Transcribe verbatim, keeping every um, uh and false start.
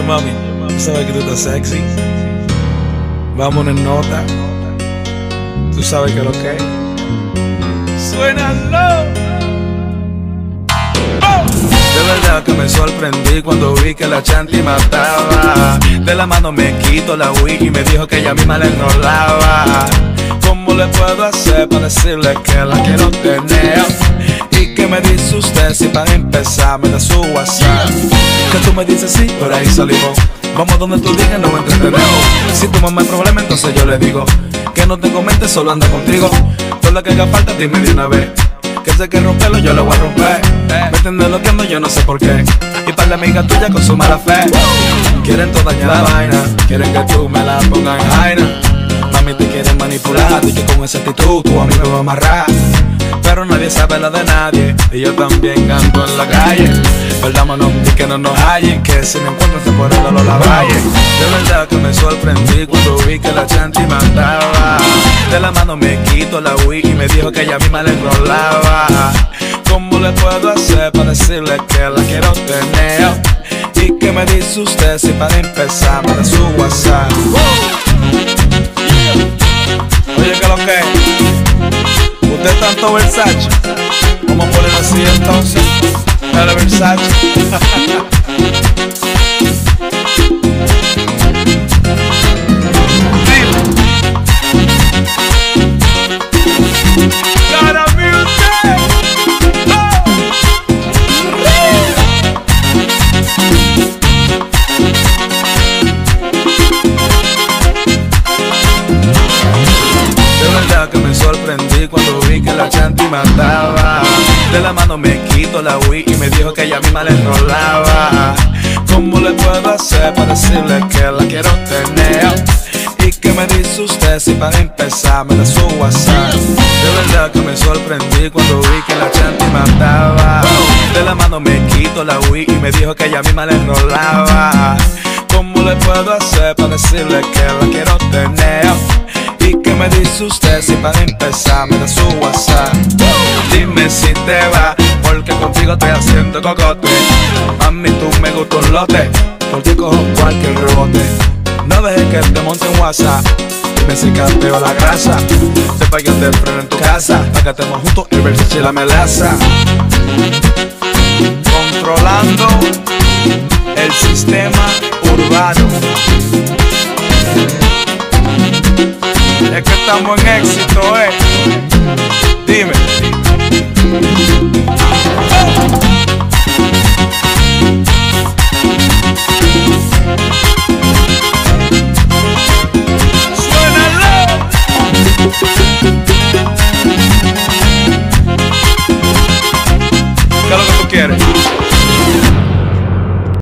mami, tú sabes que tú estás sexy. Vamos en nota. Tú sabes que lo que es. Suénalo. De verdad que me sorprendí cuando vi que la chanti mataba. De la mano me quito la wig y me dijo que ella misma la enrolaba. ¿Cómo le puedo hacer para decirle que la quiero tener? ¿Y qué me dice usted si para empezar me da su WhatsApp? Que tú me dices sí, por ahí salimos. Vamos donde tú digas, no me entretenemos. Si tu mamá hay problema, entonces yo le digo que no te comente, solo anda contigo. Todo lo que haga falta, dime de una vez. Que sé que romperlo, yo lo voy a romper. Me entiendes lo que ando, yo no sé por qué. Y para la amiga tuya con su mala fe. Quieren todo dañar la vaina, quieren que tú me la pongas en jaina. Mami, te quieren manipular, y que con esa actitud tú a mí me vas a amarrar. Pero nadie sabe lo de nadie, y yo también ando en la calle. Perdámonos y que no nos hallen, que si me encuentran se por el dolor la valle. De verdad que me sorprendí cuando vi que la chanti mandaba. De la mano me quito la wig y me dijo que ella misma la enrolaba. ¿Cómo le puedo hacer para decirle que la quiero tener? ¿Y qué me dice usted si para empezar me da su WhatsApp? Oye, ¿qué lo que? ¿Usted tanto Versace? Vamos a ponerlo así entonces. Dale Versace. Que me sorprendí cuando vi que la chanti mandaba. De la mano me quito la wig y me dijo que ella misma la enrolaba. ¿Cómo le puedo hacer para decirle que la quiero tener? ¿Y qué me dice usted si para empezar me da su WhatsApp? De verdad que me sorprendí cuando vi que la chanti mandaba. De la mano me quito la wig y me dijo que ella misma la enrolaba. ¿Cómo le puedo hacer para decirle que la quiero tener? ¿Y qué me dice usted si para empezar me da su WhatsApp? Dime si te va, porque contigo estoy haciendo cocote. Mami, tú me gusta un lote, por ti cojo cualquier rebote. No dejes que te monte en WhatsApp, dime si capteo la grasa. Sepa que te freno en tu casa, para que estemos juntos y ver si la melaza. Controlando el sistema urbano. Es que estamos en éxito, eh. Dime. Suénalo. ¿Qué es lo que tú quieres?